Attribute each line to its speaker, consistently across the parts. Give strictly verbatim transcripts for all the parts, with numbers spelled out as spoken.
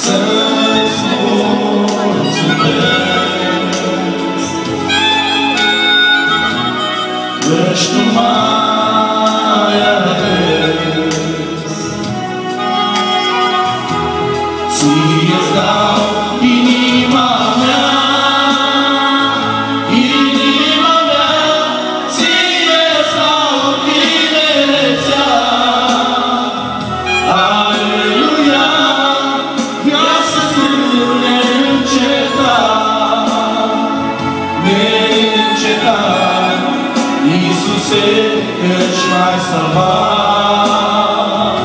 Speaker 1: să-ți mulțumesc, căci tu m-ai ales. Ție-ți dau inima mea, inima mea, ție-ți dau tinerețea. Aleluia, viața-ți neîncetat, neîncetat, Iisuse, căci m-ai salvat.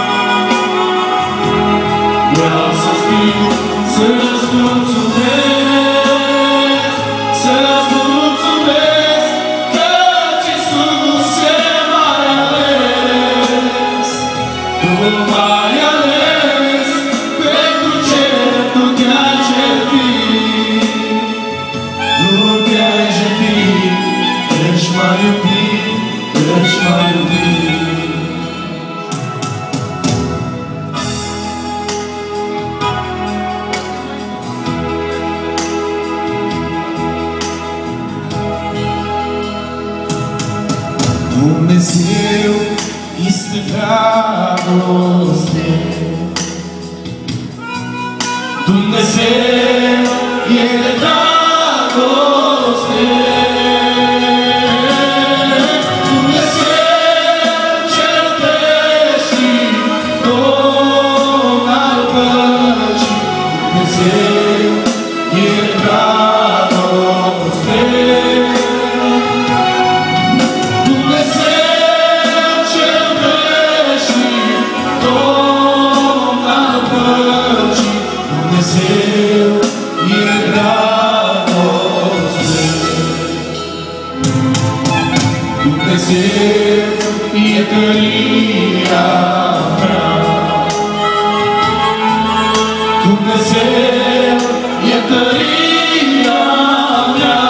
Speaker 1: Vreau să știu, să-ți mulțumesc, să-ți mulțumesc, căci Iisuse m-ai ales. Tu m-ai ales, pentru ce tu te-ai jertfit, tu te-ai jertfit, căci m-ai iubit, căci m-ai iubit. Dumnezeu este dragoste, Dumnezeu este dragoste, Dumnezeu cel veșnic, Domn al păcii, Dumnezeu este dragoste. Dumnezeu e tăria mea, Dumnezeu e tăria mea,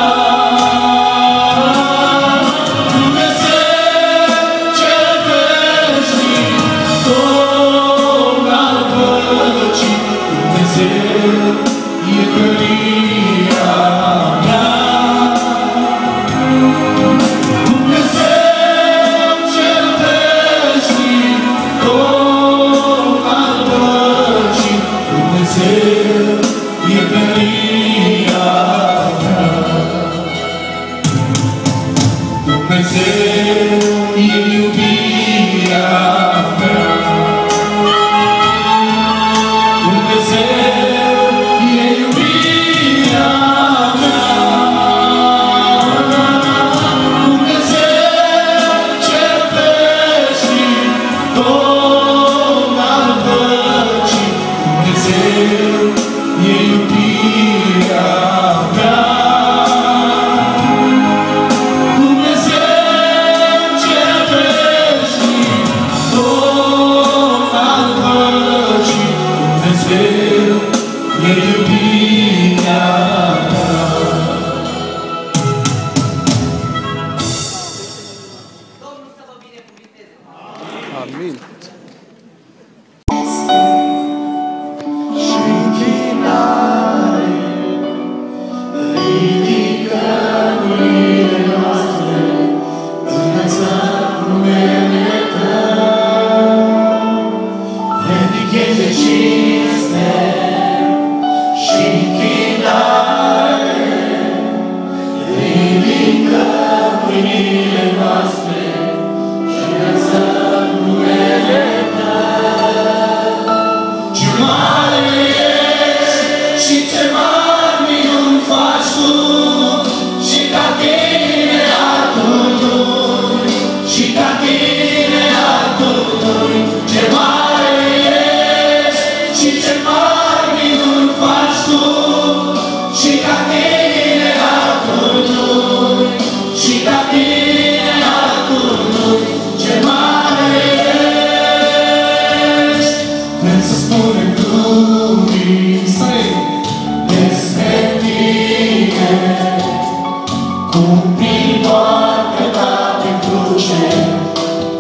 Speaker 1: Dumnezeu cel veșnic, Domn al păcii, Dumnezeu e tăria mea.
Speaker 2: Amin.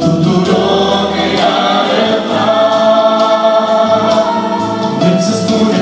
Speaker 1: Să spun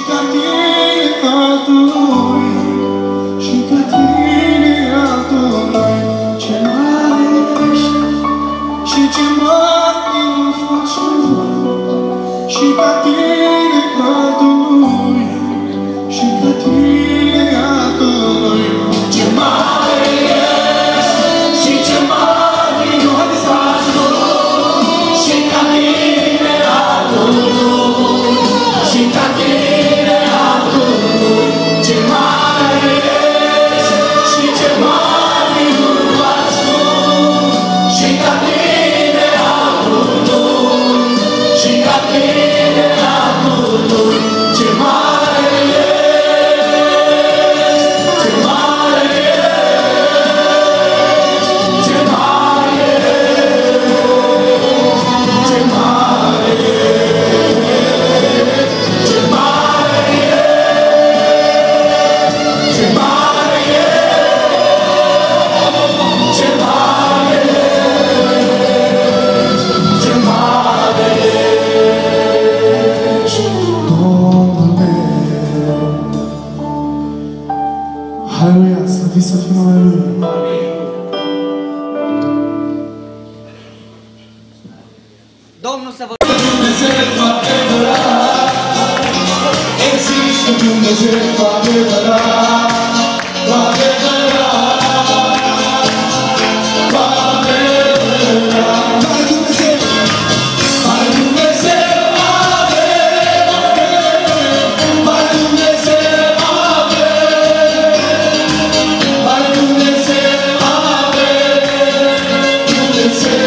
Speaker 1: ca tine altului, și ca tine altului. Ce mare ești și ce mare îmi faci tu, și ca tine altului, și ca tine altului. Ce mare ești și ce mare îmi faci tu, și ca tine altului, și ca tine altului. Ce mare ești și ce mare îmi faci tu, și ca tine altului, și ca tine altului. Ce mare ești, ce mare ești, ce mare ești, ce mare ești, ce mare ești, ce mare ești, ce mare ești, ce mare ești, Domnul meu. Haleluia, slăvit să fie numele Lui.
Speaker 2: Domnul să vă...
Speaker 1: Dumnezeu adevărat, există Dumnezeu adevărat, adevărat, adevărat. Mare Dumnezeu, mare Dumnezeu adevărat, mare Dumnezeu adevărat, mare Dumnezeu adevărat, Dumnezeu.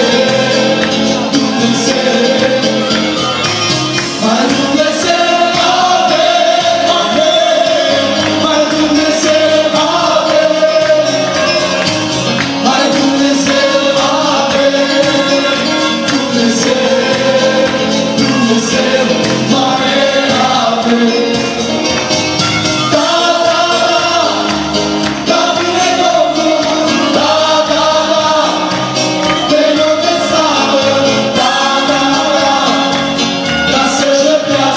Speaker 1: Seja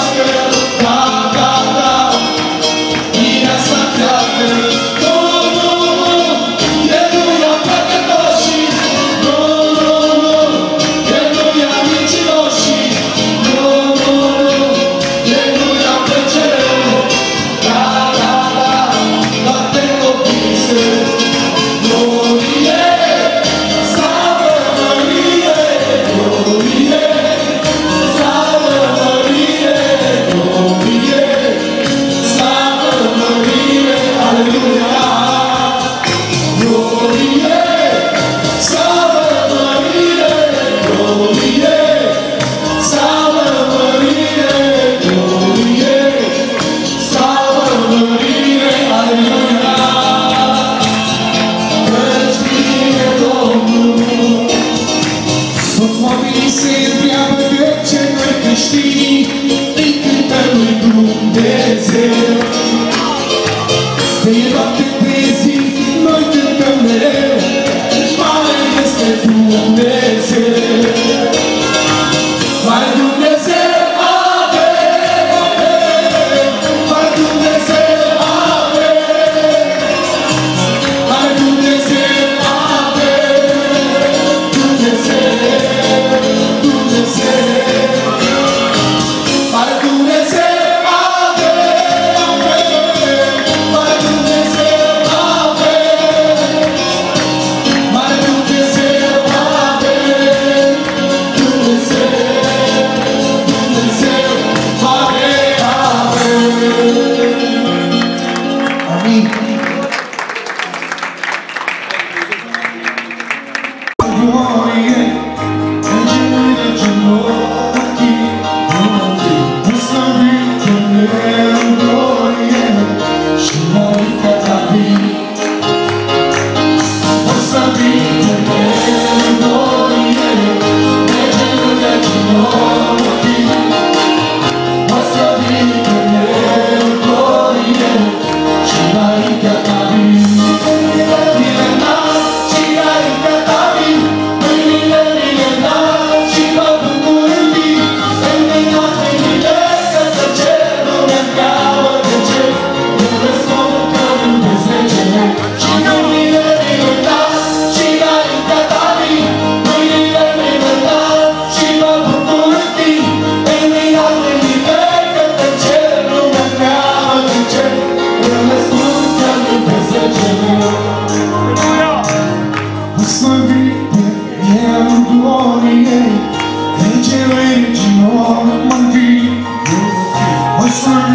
Speaker 3: Sunt